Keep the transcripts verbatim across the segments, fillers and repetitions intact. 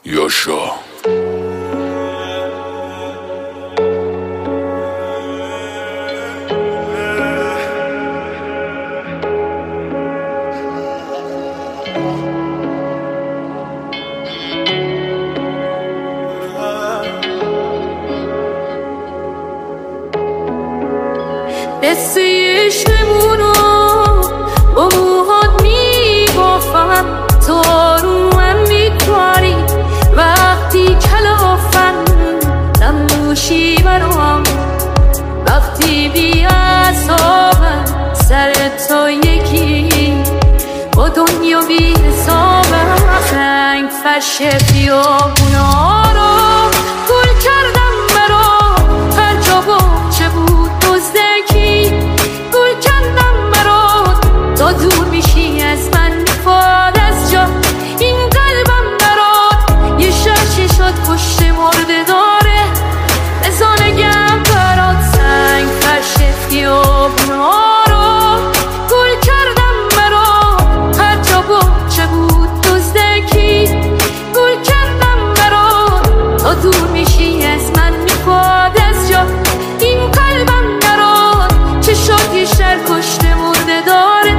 یاشا قصه عشقمونو با موهات میبافم، تو رو هم میکنی وقتی کلافم، نموشی برام وقتی بی اعصابم، سر تو یکی با دنیا بی حسابم. سنگ فرش خیابونا رو گل کردم برام، هر جا باغچه بود دزدکی گل کردم برات. تا دور میشی از من میخواد از جا این قلبم برات، یه شرچی شد پشت مرده داره بزانگم برات. سنگ فرش خیابونا رو گل کردم برات، هر جا باغچه بود دزدکی گل کردم برات. تا دور میشی از من میخواد از جا این قلبم برات، چه شد یه شر کشت مرده داره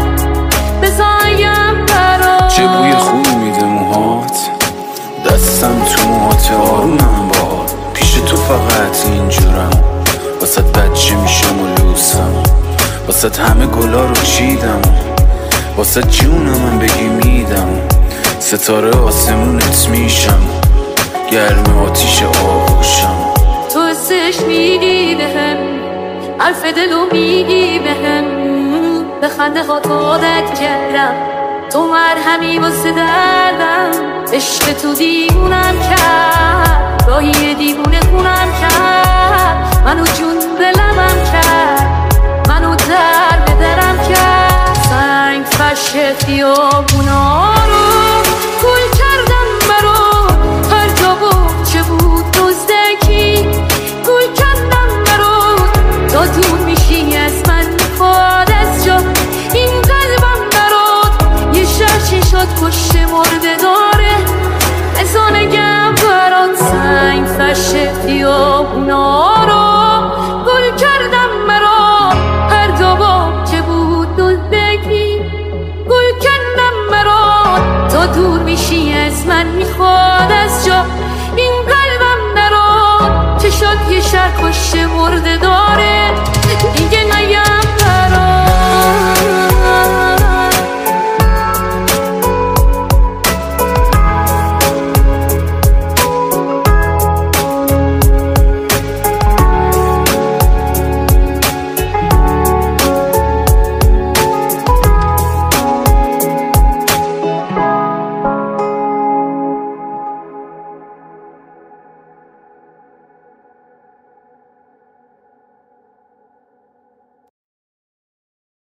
بزانگم برات. چه بوی خوب میده موهات، دستم تو موهات، آرومم باد پیش تو فقط اینجورم، واسه بچه میشم و لوسم، واسه همه گلا رو چیدم، واسه جونم من بگی میدم، ستاره آسمونت میشم، گرم آتیش آغوشم. تو حسش میگی بهم، حرف دلو میگی بهم، به خنده ها عادت کردم، تو مرهمی واسه دردم. عشق تو دیوونم کرد، راهی دیوونه خونم کرد، منو جون به لبم کرد، منو در به درم کرد. سنگ فرش خیابونا رو گل کردم برات، هر جا باغچه بود دزدکی گل کردم برات. تا دور میشی از من میخواد از جا این قلبم برات، یه شرچی شد پشت مرده داره بزانگم برات. سنگ فرش خیابونا رو گل کردم برات، هر جا باغچه بود دزدکی گل کردم برات. تا دور میشی از من میخواد از جا این قلبم برات، چه شد یه شر کشته مرده داره